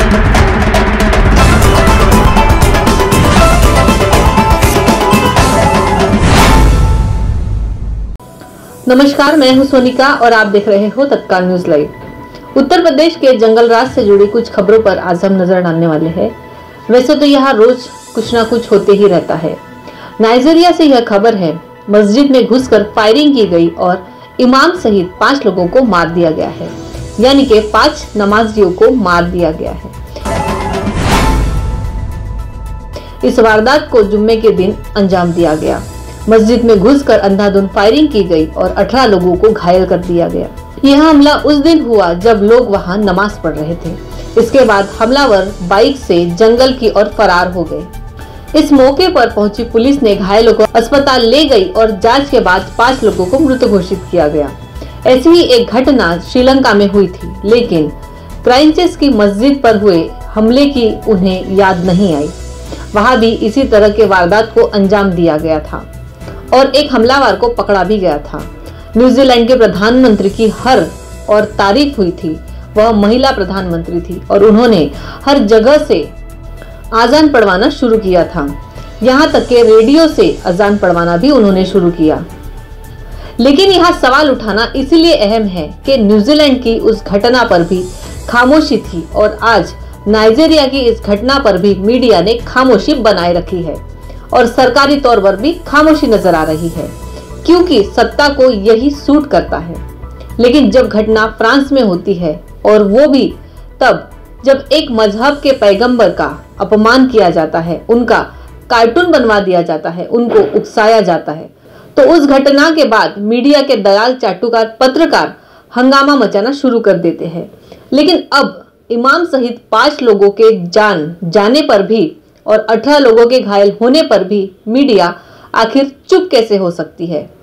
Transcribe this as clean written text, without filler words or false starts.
नमस्कार, मैं हूं सोनिका और आप देख रहे हो तत्काल न्यूज लाइव। उत्तर प्रदेश के जंगल राज से जुड़ी कुछ खबरों पर आज हम नजर डालने वाले हैं। वैसे तो यहाँ रोज कुछ ना कुछ होते ही रहता है। नाइजीरिया से यह खबर है, मस्जिद में घुसकर फायरिंग की गई और इमाम सहित 5 लोगों को मार दिया गया है, यानी कि 5 नमाजियों को मार दिया गया है। इस वारदात को जुम्मे के दिन अंजाम दिया गया। मस्जिद में घुसकर अंधाधुंध फायरिंग की गई और 18 लोगों को घायल कर दिया गया। यह हमला उस दिन हुआ जब लोग वहां नमाज पढ़ रहे थे। इसके बाद हमलावर बाइक से जंगल की ओर फरार हो गए। इस मौके पर पहुंची पुलिस ने घायलों को अस्पताल ले गई और जांच के बाद 5 लोगों को मृत घोषित किया गया। ऐसी ही एक घटना श्रीलंका में हुई थी, लेकिन क्राइस्टचर्च की मस्जिद पर हुए हमले की उन्हें याद नहीं आई। वहां भी इसी तरह के वारदात को अंजाम दिया गया था और एक हमलावर को पकड़ा भी गया था। न्यूजीलैंड के प्रधानमंत्री की हर और तारीफ हुई थी। वह महिला प्रधानमंत्री थी और उन्होंने हर जगह से अजान पढ़वाना शुरू किया था। यहाँ तक के रेडियो से अजान पढ़वाना भी उन्होंने शुरू किया। लेकिन यहाँ सवाल उठाना इसलिए अहम है कि न्यूजीलैंड की उस घटना पर भी खामोशी थी और आज नाइजीरिया की इस घटना पर भी मीडिया ने खामोशी बनाए रखी है और सरकारी तौर पर भी खामोशी नजर आ रही है, क्योंकि सत्ता को यही सूट करता है। लेकिन जब घटना फ्रांस में होती है और वो भी तब जब एक मजहब के पैगंबर का अपमान किया जाता है, उनका कार्टून बनवा दिया जाता है, उनको उकसाया जाता है, तो उस घटना के बाद मीडिया के दलाल चाटुकार पत्रकार हंगामा मचाना शुरू कर देते हैं। लेकिन अब इमाम सहित 5 लोगों के जान जाने पर भी और 18 लोगों के घायल होने पर भी मीडिया आखिर चुप कैसे हो सकती है?